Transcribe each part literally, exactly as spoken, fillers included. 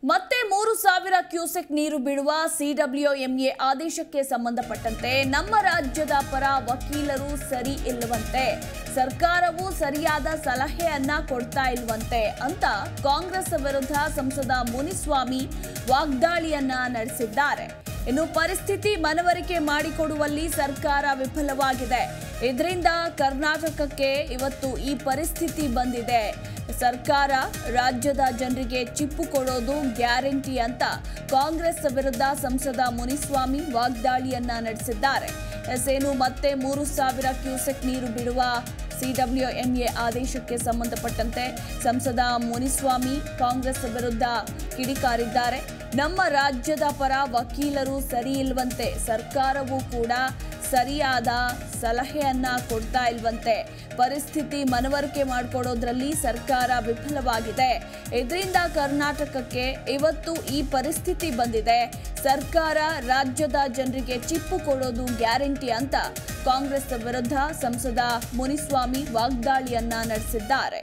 ಮತ್ತೆ ಮೂರು ಸಾವಿರ ಕ್ಯೂಸೆಕ್ ನೀರು ಬಿಡುವ ಸಿಡಬ್ಲ್ಯೂಎಂಎ ಆದೇಶಕ್ಕೆ ಸಂಬಂಧಪಟ್ಟಂತೆ ನಮ್ಮ ರಾಜ್ಯದ ಪರ ವಕೀಲರು ಸರಿ ಇಲ್ಲವಂತೆ, ಸರ್ಕಾರವು ಸರಿಯಾದ ಸಲಹೆಯನ್ನ ಕೊಡ್ತಾ ಇಲ್ವಂತೆ ಅಂತ ಕಾಂಗ್ರೆಸ್ ವಿರುದ್ಧ ಸಂಸದ ಮುನಿಸ್ವಾಮಿ ವಾಗ್ದಾಳಿಯನ್ನ ನಡೆಸಿದ್ದಾರೆ. ಇನ್ನು ಪರಿಸ್ಥಿತಿ ಮನವರಿಕೆ ಮಾಡಿಕೊಡುವಲ್ಲಿ ಸರ್ಕಾರ ವಿಫಲವಾಗಿದೆ. ಇದರಿಂದ ಕರ್ನಾಟಕಕ್ಕೆ ಇವತ್ತು ಈ ಪರಿಸ್ಥಿತಿ ಬಂದಿದೆ. ಸರ್ಕಾರ ರಾಜ್ಯದ ಜನರಿಗೆ ಚಿಪ್ಪು ಕೊಡೋದು ಗ್ಯಾರಂಟಿ ಅಂತ ಕಾಂಗ್ರೆಸ್ ವಿರುದ್ಧ ಸಂಸದ ಮುನಿಸ್ವಾಮಿ ವಾಗ್ದಾಳಿಯನ್ನ ನಡೆಸಿದ್ದಾರೆ. ಎಸೇನು ಮತ್ತೆ ಮೂರು ಸಾವಿರ ಕ್ಯೂಸೆಕ್ ನೀರು ಬಿಡುವ ಸಿಡಬ್ಲ್ಯೂಎಂಎ ಆದೇಶಕ್ಕೆ ಸಂಬಂಧಪಟ್ಟಂತೆ ಸಂಸದ ಮುನಿಸ್ವಾಮಿ ಕಾಂಗ್ರೆಸ್ ವಿರುದ್ಧ ಕಿಡಿಕಾರಿದ್ದಾರೆ. ನಮ್ಮ ರಾಜ್ಯದ ಪರ ವಕೀಲರು ಸರಿ ಇಲ್ವಂತೆ, ಸರ್ಕಾರವೂ ಕೂಡ ಸರಿಯಾದ ಸಲಹೆಯನ್ನ ಕೊಡ್ತಾ ಇಲ್ವಂತೆ, ಪರಿಸ್ಥಿತಿ ಮನವರಿಕೆ ಮಾಡಿಕೊಡೋದ್ರಲ್ಲಿ ಸರ್ಕಾರ ವಿಫಲವಾಗಿದೆ. ಇದರಿಂದ ಕರ್ನಾಟಕಕ್ಕೆ ಇವತ್ತು ಈ ಪರಿಸ್ಥಿತಿ ಬಂದಿದೆ. ಸರ್ಕಾರ ರಾಜ್ಯದ ಜನರಿಗೆ ಚಿಪ್ಪು ಕೊಡೋದು ಗ್ಯಾರಂಟಿ ಅಂತ ಕಾಂಗ್ರೆಸ್ ವಿರುದ್ಧ ಸಂಸದ ಮುನಿಸ್ವಾಮಿ ವಾಗ್ದಾಳಿಯನ್ನ ನಡೆಸಿದ್ದಾರೆ.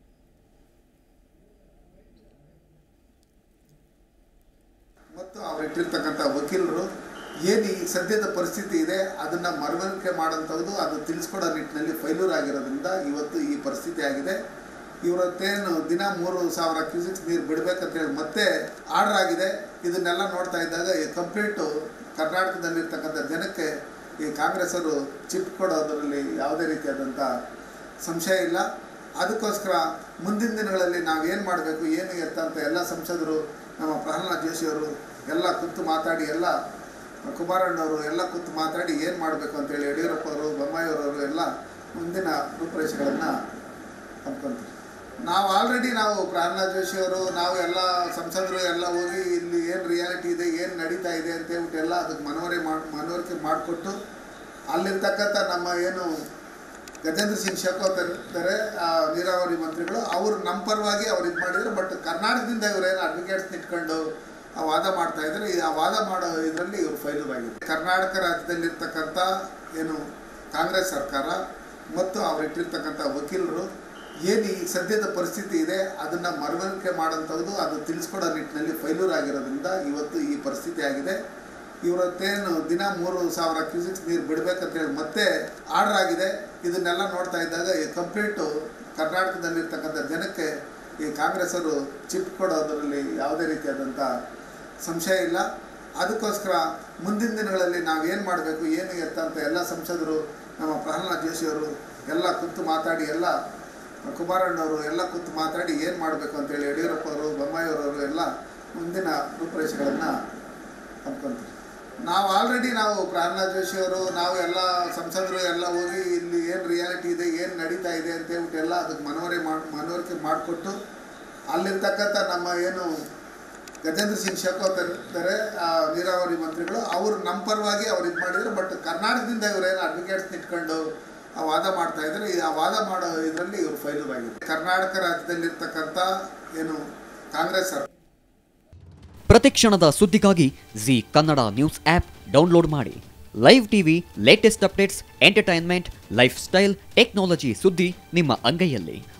ಮತ್ತು ಅವರಿಟ್ಟಿರ್ತಕ್ಕಂಥ ವಕೀಲರು ಏನು ಈ ಸದ್ಯದ ಪರಿಸ್ಥಿತಿ ಇದೆ ಅದನ್ನು ಮನವರಿಕೆ ಮಾಡೋಂಥದ್ದು ಅದು ತಿಳಿಸ್ಕೊಡೋ ನಿಟ್ಟಿನಲ್ಲಿ ಫೈಲೂರ್ ಆಗಿರೋದ್ರಿಂದ ಇವತ್ತು ಈ ಪರಿಸ್ಥಿತಿ ಆಗಿದೆ. ಇವತ್ತೇನು ದಿನ ಮೂರು ಸಾವಿರ ಕ್ಯೂಸೆಕ್ಸ್ ನೀರು ಬಿಡಬೇಕಂತೇಳಿ ಮತ್ತೆ ಆರ್ಡರ್ ಆಗಿದೆ. ಇದನ್ನೆಲ್ಲ ನೋಡ್ತಾ ಇದ್ದಾಗ ಈ ಕಂಪ್ಲೀಟು ಕರ್ನಾಟಕದಲ್ಲಿರ್ತಕ್ಕಂಥ ಜನಕ್ಕೆ ಈ ಕಾಂಗ್ರೆಸ್ಸರು ಚಿಪ್ ಕೊಡೋದರಲ್ಲಿ ಯಾವುದೇ ರೀತಿಯಾದಂಥ ಸಂಶಯ ಇಲ್ಲ. ಅದಕ್ಕೋಸ್ಕರ ಮುಂದಿನ ದಿನಗಳಲ್ಲಿ ನಾವು ಏನು ಮಾಡಬೇಕು ಏನು ಎತ್ತ ಅಂತ ಎಲ್ಲ ಸಂಸದರು, ನಮ್ಮ ಪ್ರಹ್ಲಾದ್ ಜೋಶಿಯವರು ಎಲ್ಲ ಕೂತು ಮಾತಾಡಿ, ಎಲ್ಲ ಕುಮಾರಣ್ಣವರು ಎಲ್ಲ ಕೂತು ಮಾತಾಡಿ ಏನು ಮಾಡಬೇಕು ಅಂತೇಳಿ ಯಡಿಯೂರಪ್ಪ ಅವರು, ಬೊಮ್ಮಾಯಿಯವರು ಎಲ್ಲ ಮುಂದಿನ ರೂಪುರೇಷೆಗಳನ್ನು ಅಂದ್ಕೊಂತೀವಿ. ನಾವು ಆಲ್ರೆಡಿ ನಾವು ಪ್ರಹ್ಲಾದ್ ಜೋಶಿಯವರು ನಾವು ಎಲ್ಲ ಸಂಸದರು ಎಲ್ಲ ಹೋಗಿ ಇಲ್ಲಿ ಏನು ರಿಯಾಲಿಟಿ ಇದೆ, ಏನು ನಡೀತಾ ಇದೆ ಅಂತ ಹೇಳ್ಬಿಟ್ಟು ಎಲ್ಲ ಅದಕ್ಕೆ ಮನವರಿ ಮಾಡಿ ಮನವರಿಕೆ ಮಾಡಿಕೊಟ್ಟು ಅಲ್ಲಿರ್ತಕ್ಕಂಥ ನಮ್ಮ ಏನು ಗಜೇಂದ್ರ ಸಿಂಗ್ ಶೇಖಾವತ್ ಇರ್ತಾರೆ ನೀರಾವರಿ ಮಂತ್ರಿಗಳು, ಅವರು ನಮ್ಮ ಪರವಾಗಿ ಅವ್ರು ಇದು ಮಾಡಿದ್ರು. ಬಟ್ ಕರ್ನಾಟಕದಿಂದ ಇವರೇನು ಅಡ್ವೊಕೇಟ್ಸ್ ಇಟ್ಕೊಂಡು ಆ ವಾದ ಮಾಡ್ತಾ ಇದ್ದಾರೆ. ಆ ವಾದ ಮಾಡೋ ಇದರಲ್ಲಿ ಇವರು ಫೈಲೂರ್ ಆಗಿದೆ. ಕರ್ನಾಟಕ ರಾಜ್ಯದಲ್ಲಿರ್ತಕ್ಕಂಥ ಏನು ಕಾಂಗ್ರೆಸ್ ಸರ್ಕಾರ ಮತ್ತು ಅವರಿಟ್ಟಿರ್ತಕ್ಕಂಥ ವಕೀಲರು ಏನು ಈ ಸದ್ಯದ ಪರಿಸ್ಥಿತಿ ಇದೆ ಅದನ್ನು ಮನವರಿಕೆ ಮಾಡೋಂಥದ್ದು ಅದು ತಿಳಿಸ್ಕೊಡೋ ನಿಟ್ಟಿನಲ್ಲಿ ಫೈಲೂರ್ ಆಗಿರೋದ್ರಿಂದ ಇವತ್ತು ಈ ಪರಿಸ್ಥಿತಿ ಆಗಿದೆ. ಇವತ್ತೇನು ದಿನ ಮೂರು ಸಾವಿರ ಕ್ಯೂಸೆಕ್ಸ್ ನೀರು ಬಿಡಬೇಕಂತೇಳಿ ಮತ್ತೆ ಆರ್ಡರ್ ಆಗಿದೆ. ಇದನ್ನೆಲ್ಲ ನೋಡ್ತಾ ಇದ್ದಾಗ ಈ ಕಂಪ್ಲೀಟು ಕರ್ನಾಟಕದಲ್ಲಿರ್ತಕ್ಕಂಥ ಜನಕ್ಕೆ ಈ ಕಾಂಗ್ರೆಸ್ಸರು ಚಿಪ್ ಕೊಡೋದರಲ್ಲಿ ಯಾವುದೇ ರೀತಿಯಾದಂಥ ಸಂಶಯ ಇಲ್ಲ. ಅದಕ್ಕೋಸ್ಕರ ಮುಂದಿನ ದಿನಗಳಲ್ಲಿ ನಾವು ಏನು ಮಾಡಬೇಕು ಏನು ಎತ್ತ ಅಂತ ಎಲ್ಲ ಸಂಸದರು, ನಮ್ಮ ಪ್ರಹ್ಲಾದ್ ಜೋಶಿಯವರು ಎಲ್ಲ ಕೂತು ಮಾತಾಡಿ, ಎಲ್ಲ ಕುಮಾರಣ್ಣವರು ಎಲ್ಲ ಕೂತು ಮಾತಾಡಿ ಏನು ಮಾಡಬೇಕು ಅಂತೇಳಿ ಯಡಿಯೂರಪ್ಪ ಅವರು, ಬೊಮ್ಮಾಯಿಯವರು ಎಲ್ಲ ಮುಂದಿನ ರೂಪುರೇಷೆಗಳನ್ನು ಅಂದ್ಕೊಂತೀವಿ. ನಾವು ಆಲ್ರೆಡಿ ನಾವು ಪ್ರಹ್ಲಾದ್ ಜೋಶಿಯವರು ನಾವು ಎಲ್ಲ ಸಂಸದರು ಎಲ್ಲ ಹೋಗಿ ಇಲ್ಲಿ ಏನು ರಿಯಾಲಿಟಿ ಇದೆ, ಏನು ನಡೀತಾ ಇದೆ ಅಂತ ಹೇಳ್ಬಿಟ್ಟು ಎಲ್ಲ ಅದಕ್ಕೆ ಮನವರಿ ಮಾಡಿ ಮನವರಿಕೆ ಮಾಡಿಕೊಟ್ಟು ಅಲ್ಲಿರ್ತಕ್ಕಂಥ ನಮ್ಮ ಏನು ಗಜೇಂದ್ರ ಸಿಂಗ್ ಶೇಖಾವತ್ ಇರ್ತಾರೆ ನೀರಾವರಿ ಮಂತ್ರಿಗಳು, ಅವರು ನಮ್ಮ ಪರವಾಗಿ ಅವ್ರು ಇದು ಮಾಡಿದ್ರು. ಬಟ್ ಕರ್ನಾಟಕದಿಂದ ಇವರೇನು ಅಡ್ವೊಕೇಟ್ಸ್ ಇಟ್ಕೊಂಡು ಆ ವಾದ ಮಾಡ್ತಾ ಇದ್ದಾರೆ. ಆ ವಾದ ಮಾಡೋ ಇದರಲ್ಲಿ ಇವರು ಫೈಲೂರ್ ಆಗಿದೆ. ಕರ್ನಾಟಕ ರಾಜ್ಯದಲ್ಲಿರ್ತಕ್ಕಂಥ ಏನು ಕಾಂಗ್ರೆಸ್ ಸರ್ಕಾರ. ಪ್ರತಿಕ್ಷಣದ ಸುದ್ದಿಗಾಗಿ Zee Kannada news app download ಮಾಡಿ. Live TV, latest updates, entertainment, lifestyle, technology ಸುದ್ದಿ ನಿಮ್ಮ ಅಂಗೈಯಲ್ಲಿ.